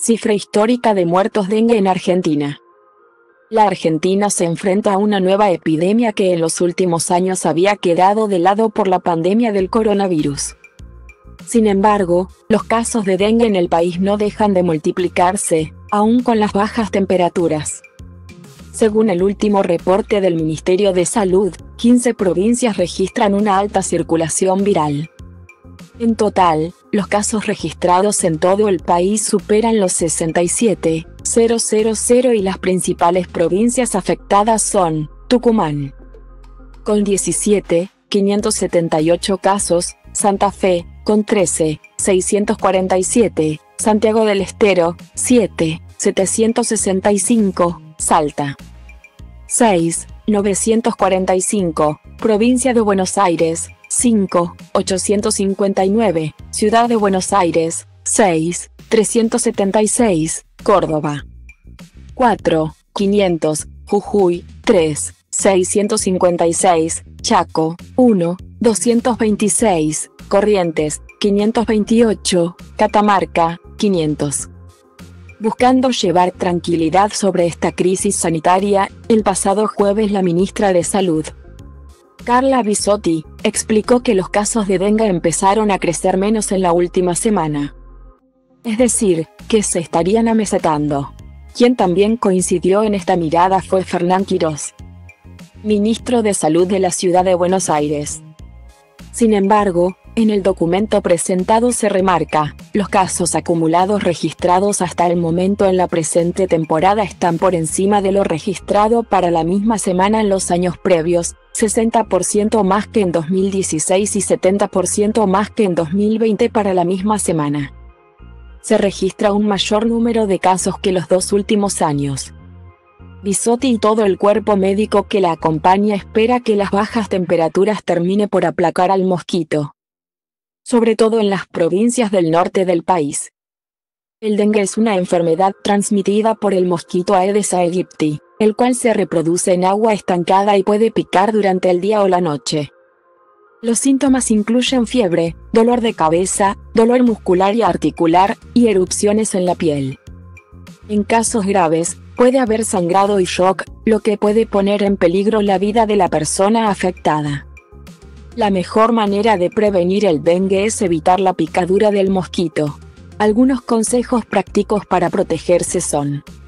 Cifra histórica de muertos dengue en Argentina. La Argentina se enfrenta a una nueva epidemia que en los últimos años había quedado de lado por la pandemia del coronavirus. Sin embargo, los casos de dengue en el país no dejan de multiplicarse, aún con las bajas temperaturas. Según el último reporte del Ministerio de Salud, 15 provincias registran una alta circulación viral. En total, los casos registrados en todo el país superan los 67.000 y las principales provincias afectadas son Tucumán, con 17.578 casos, Santa Fe, con 13.647, Santiago del Estero, 7.765, Salta, 6.945, Provincia de Buenos Aires, 5.859, Ciudad de Buenos Aires, 6.376, Córdoba, 4.500, Jujuy, 3.656, Chaco, 1.226, Corrientes, 528, Catamarca, 500. Buscando llevar tranquilidad sobre esta crisis sanitaria, el pasado jueves la ministra de Salud, Carla Bisotti, explicó que los casos de dengue empezaron a crecer menos en la última semana. Es decir, que se estarían amesetando. Quien también coincidió en esta mirada fue Fernán Quirós, ministro de Salud de la Ciudad de Buenos Aires. Sin embargo, en el documento presentado se remarca, los casos acumulados registrados hasta el momento en la presente temporada están por encima de lo registrado para la misma semana en los años previos, 60% más que en 2016 y 70% más que en 2020 para la misma semana. Se registra un mayor número de casos que los dos últimos años. Bisotti y todo el cuerpo médico que la acompaña espera que las bajas temperaturas termine por aplacar al mosquito, sobre todo en las provincias del norte del país. El dengue es una enfermedad transmitida por el mosquito Aedes aegypti, el cual se reproduce en agua estancada y puede picar durante el día o la noche. Los síntomas incluyen fiebre, dolor de cabeza, dolor muscular y articular, y erupciones en la piel. En casos graves, puede haber sangrado y shock, lo que puede poner en peligro la vida de la persona afectada. La mejor manera de prevenir el dengue es evitar la picadura del mosquito. Algunos consejos prácticos para protegerse son: